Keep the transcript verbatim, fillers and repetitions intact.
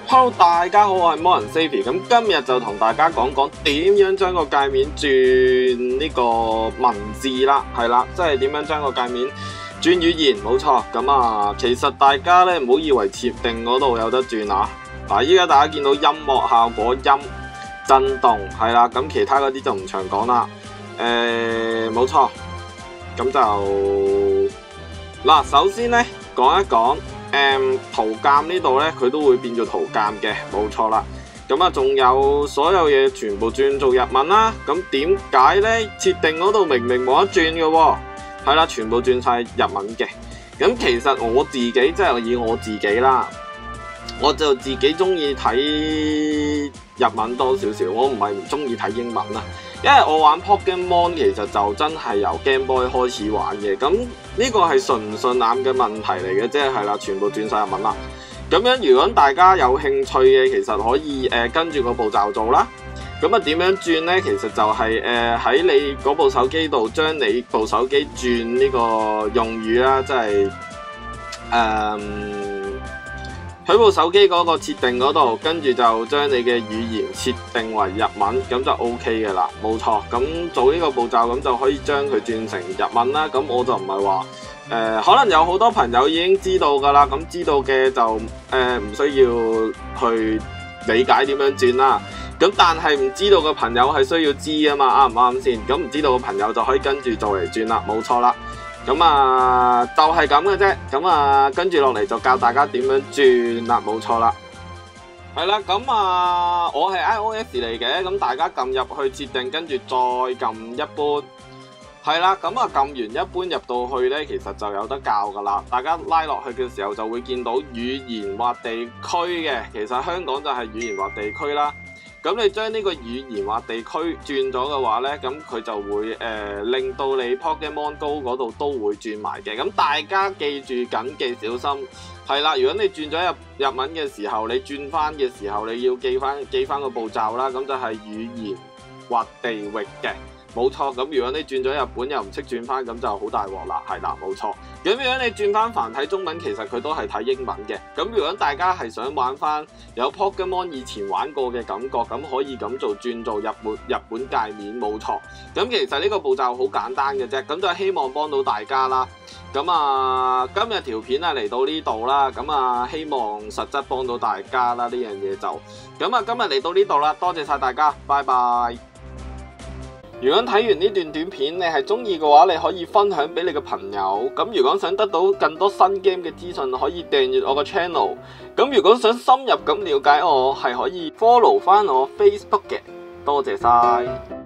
Hello， 大家好，我係魔人 Savvy， 咁今日就同大家講講點樣將個界面轉呢個文字啦，係啦，即係點樣將個界面轉語言，冇錯。咁啊，其實大家咧唔好以為設定嗰度有得轉啊。嗱，依家大家見到音樂效果、音震動係啦，咁其他嗰啲就唔長講啦。誒、呃，冇錯，咁就嗱，首先咧講一講。誒、嗯，圖鑑呢度呢，佢都會變做圖鑑嘅，冇錯啦。咁啊，仲有所有嘢全部轉做日文啦。咁點解呢？設定嗰度明明冇得轉嘅喎，係啦，全部轉晒日文嘅。咁其實我自己即係以我自己啦，我就自己中意睇日文多少少，我唔係唔中意睇英文啦。因為我玩 Pokemon 其實就真係由 Game Boy 開始玩嘅，咁呢個係順唔順眼嘅問題嚟嘅啫，係啦，全部轉晒日文啦。咁樣如果大家有興趣嘅，其實可以誒、呃、跟住個步驟做啦。咁啊點樣轉呢？其實就係誒喺你嗰部手機度將你部手機轉呢個用語啦，即係誒喺部手機嗰個設定嗰度，跟住就將你嘅語言設定為日文，咁就 O K 嘅啦，冇錯。咁做呢個步驟，咁就可以將佢轉成日文啦。咁我就唔係話誒，可能有好多朋友已經知道噶啦，咁知道嘅就誒唔、呃、需要去理解點樣轉啦。咁但係唔知道嘅朋友係需要知啊嘛，啱唔啱先？咁唔知道嘅朋友就可以跟住做嚟轉啦，冇錯啦。咁啊，就係咁嘅啫。咁啊，跟住落嚟就教大家點樣轉啦，冇錯啦。係啦，咁啊，我係 iOS 嚟嘅，咁大家撳入去設定，跟住再撳一般。係啦，咁啊，撳完一般入到去呢，其實就有得教噶啦。大家拉落去嘅時候就會見到語言或地區嘅，其實香港就係語言或地區啦。咁你將呢個語言或地區轉咗嘅話呢，咁佢就會誒、呃、令到你 Pokemon Go 嗰度都會轉埋嘅。咁大家記住緊記小心，係啦。如果你轉咗入日文嘅時候，你轉翻嘅時候，你要記翻記翻個步驟啦。咁就係語言或地域嘅。冇錯，咁如果你轉咗日本又唔識轉翻，咁就好大鑊啦，係啦，冇錯。咁如果你轉翻繁體中文，其實佢都係睇英文嘅。咁如果大家係想玩翻有 Pokemon 以前玩過嘅感覺，咁可以咁做，轉做日本日本界面，冇錯。咁其實呢個步驟好簡單嘅啫，咁就希望幫到大家啦。咁啊，今日條片啊嚟到呢度啦，咁啊希望實質幫到大家啦，呢樣嘢就咁啊，今日嚟到呢度啦，多謝晒大家，拜拜。如果睇完呢段短片你係中意嘅話，你可以分享俾你嘅朋友。咁如果想得到更多新 game 嘅資訊，可以訂閱我個 channel。咁如果想深入咁了解我，係可以 follow 翻我 Facebook 嘅。多謝晒。